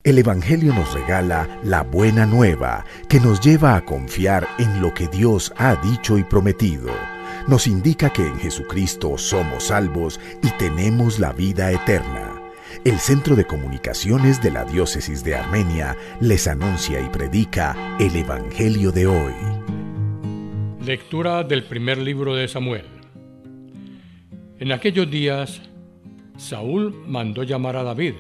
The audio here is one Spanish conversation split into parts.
El Evangelio nos regala la buena nueva que nos lleva a confiar en lo que Dios ha dicho y prometido. Nos indica que en Jesucristo somos salvos y tenemos la vida eterna. El Centro de Comunicaciones de la Diócesis de Armenia les anuncia y predica el Evangelio de hoy. Lectura del primer libro de Samuel. En aquellos días, Saúl mandó llamar a David,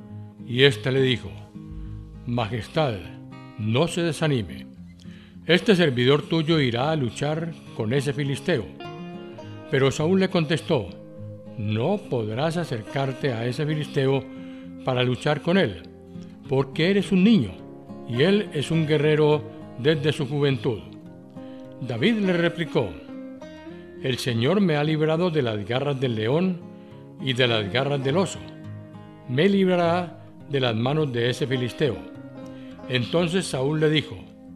y éste le dijo: Majestad, no se desanime. Este servidor tuyo irá a luchar con ese filisteo. Pero Saúl le contestó: No podrás acercarte a ese filisteo para luchar con él, porque eres un niño, y él es un guerrero desde su juventud. David le replicó: El Señor me ha librado de las garras del león y de las garras del oso. Me librará de las manos de ese filisteo. Entonces Saúl le dijo: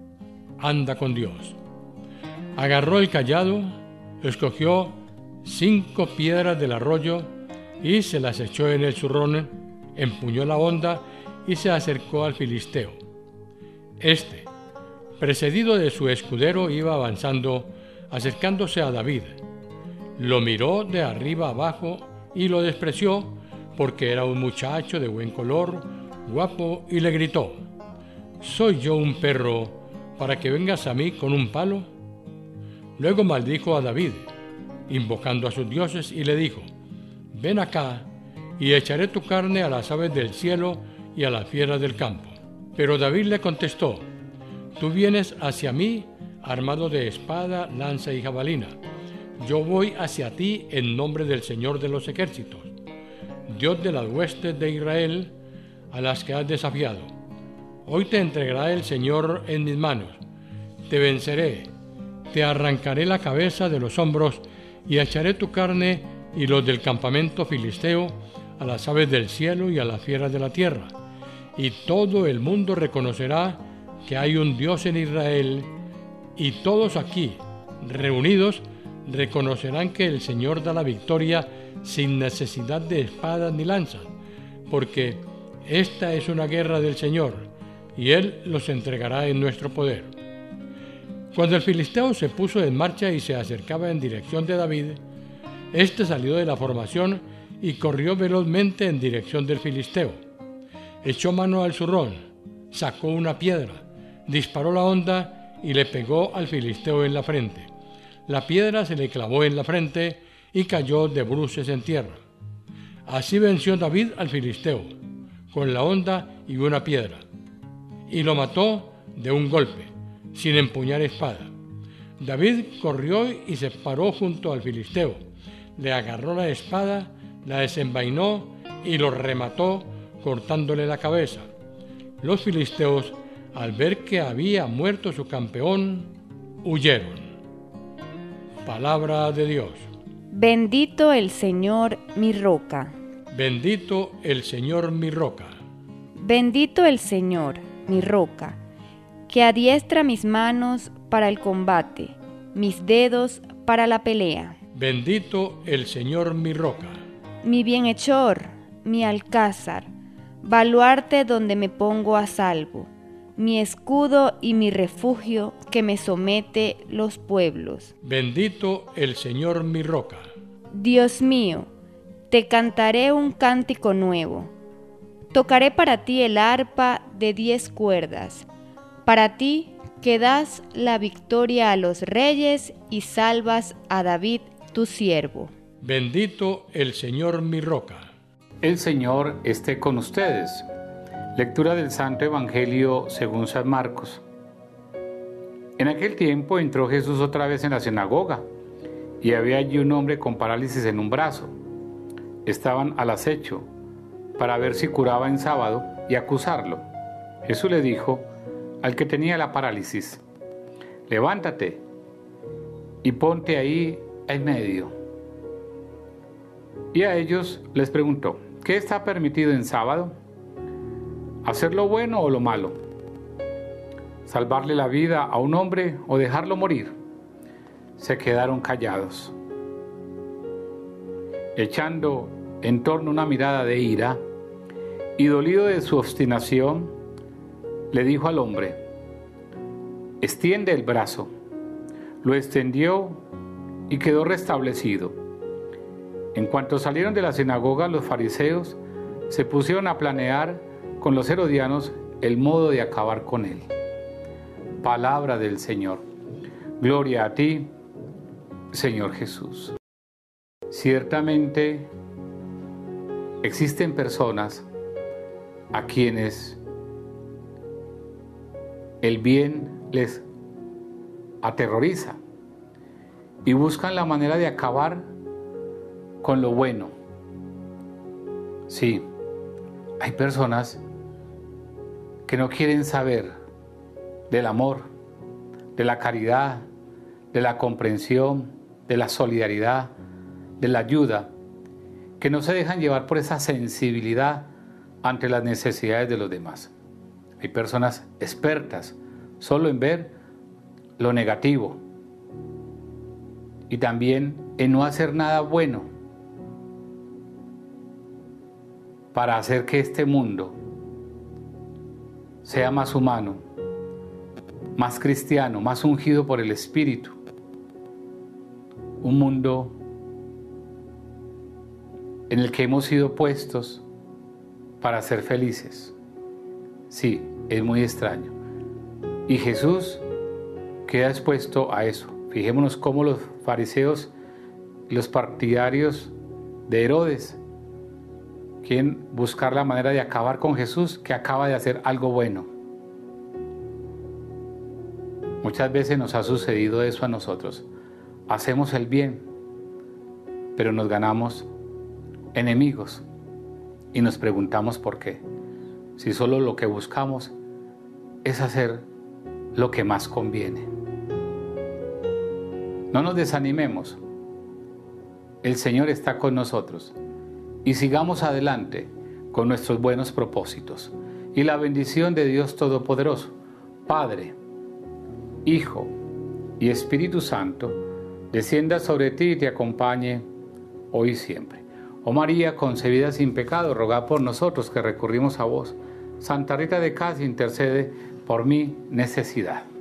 Anda con Dios. Agarró el cayado, escogió 5 piedras del arroyo y se las echó en el zurrón, empuñó la honda y se acercó al filisteo. Este, precedido de su escudero, iba avanzando, acercándose a David. Lo miró de arriba abajo y lo despreció porque era un muchacho de buen color, guapo, y le gritó: ¿Soy yo un perro para que vengas a mí con un palo? Luego maldijo a David, invocando a sus dioses, y le dijo: Ven acá, y echaré tu carne a las aves del cielo y a las fieras del campo. Pero David le contestó: Tú vienes hacia mí armado de espada, lanza y jabalina. Yo voy hacia ti en nombre del Señor de los ejércitos, Dios de las huestes de Israel, a las que has desafiado. Hoy te entregará el Señor en mis manos. Te venceré, te arrancaré la cabeza de los hombros y echaré tu carne y los del campamento filisteo a las aves del cielo y a las fieras de la tierra. Y todo el mundo reconocerá que hay un Dios en Israel, y todos aquí, reunidos, reconocerán que el Señor da la victoria sin necesidad de espadas ni lanzas, porque esta es una guerra del Señor, y Él los entregará en nuestro poder. Cuando el filisteo se puso en marcha y se acercaba en dirección de David, éste salió de la formación y corrió velozmente en dirección del filisteo. Echó mano al zurrón, sacó una piedra, disparó la honda y le pegó al filisteo en la frente. La piedra se le clavó en la frente y cayó de bruces en tierra. Así venció David al filisteo, con la honda y una piedra, y lo mató de un golpe, sin empuñar espada. David corrió y se paró junto al filisteo, le agarró la espada, la desenvainó y lo remató, cortándole la cabeza. Los filisteos, al ver que había muerto su campeón, huyeron. Palabra de Dios. Bendito el Señor, mi roca. Bendito el Señor, mi roca. Bendito el Señor, mi roca, que adiestra mis manos para el combate, mis dedos para la pelea. Bendito el Señor, mi roca. Mi bienhechor, mi alcázar, baluarte donde me pongo a salvo, mi escudo y mi refugio que me somete los pueblos. Bendito el Señor, mi roca. Dios mío, te cantaré un cántico nuevo. Tocaré para ti el arpa de 10 cuerdas, para ti que das la victoria a los reyes y salvas a David tu siervo. Bendito el Señor, mi roca. El Señor esté con ustedes. Lectura del Santo Evangelio según San Marcos. En aquel tiempo entró Jesús otra vez en la sinagoga, y había allí un hombre con parálisis en un brazo. Estaban al acecho para ver si curaba en sábado y acusarlo. Jesús le dijo al que tenía la parálisis: levántate y ponte ahí en medio. Y a ellos les preguntó: ¿qué está permitido en sábado? ¿Hacer lo bueno o lo malo? ¿Salvarle la vida a un hombre o dejarlo morir? Se quedaron callados. Echando en torno una mirada de ira, Y dolido de su obstinación, le dijo al hombre: extiende el brazo. Lo extendió y quedó restablecido. En cuanto salieron de la sinagoga, los fariseos se pusieron a planear con los herodianos el modo de acabar con él. Palabra del Señor. Gloria a ti, Señor Jesús. Ciertamente existen personas a quienes el bien les aterroriza y buscan la manera de acabar con lo bueno. Sí, hay personas que no quieren saber del amor, de la caridad, de la comprensión, de la solidaridad, de la ayuda, que no se dejan llevar por esa sensibilidad ante las necesidades de los demás. Hay personas expertas solo en ver lo negativo y también en no hacer nada bueno para hacer que este mundo sea más humano, más cristiano, más ungido por el Espíritu. Un mundo en el que hemos sido puestos para ser felices. Sí, es muy extraño. Y Jesús queda expuesto a eso. Fijémonos cómo los fariseos y los partidarios de Herodes quieren buscar la manera de acabar con Jesús, que acaba de hacer algo bueno. Muchas veces nos ha sucedido eso a nosotros. Hacemos el bien, pero nos ganamos enemigos y nos preguntamos por qué. Si solo lo que buscamos es hacer lo que más conviene. No nos desanimemos. El Señor está con nosotros y sigamos adelante con nuestros buenos propósitos. Y la bendición de Dios Todopoderoso, Padre, Hijo y Espíritu Santo, descienda sobre ti y te acompañe hoy y siempre. Oh María, concebida sin pecado, rogad por nosotros que recurrimos a vos. Santa Rita de Casi, intercede por mi necesidad.